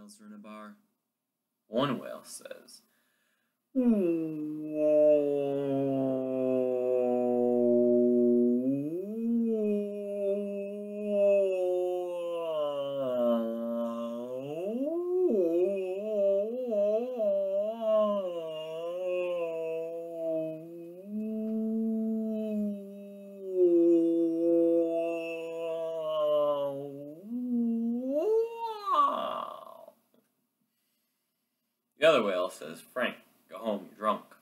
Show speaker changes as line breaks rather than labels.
whales are in a bar. One whale says, the other whale says, Frank, go home, you're drunk.